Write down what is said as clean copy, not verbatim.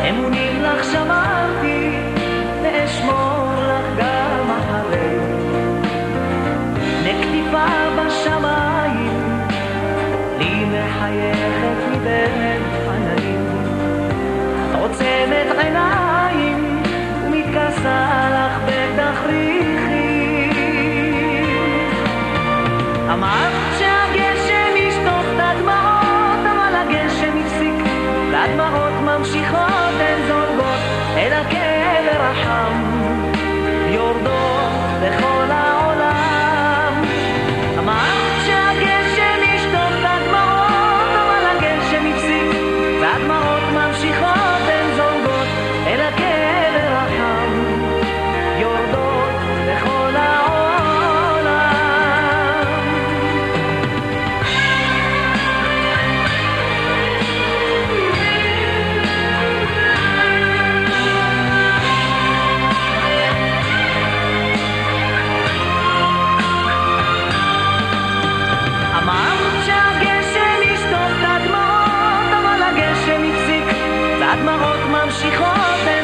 אמונים לך שמרתי, ואשמור לך גם אחרי. נקטיפה בשמיים, לי מחייכת מבין עננים. את עוצמת עיניים, ומתכסה לך בתכריכים. אמרת שהגשם ישטוף את הדמעות, אבל הגשם הפסיק, והדמעות ממשיכות, הן זולגות אל הקבר החם, יורדות בכל העולם. אמרת שהגשם ישטוף את הדמעות, אבל הגשם הפסיק, והדמעות ממשיכות, הן זולגות אל הקבר החם, יורדות בכל העולם. אמרת שהגשם ישטוף את הדמעות, אבל הגשם הפסיק, והדמעות ממשיכות,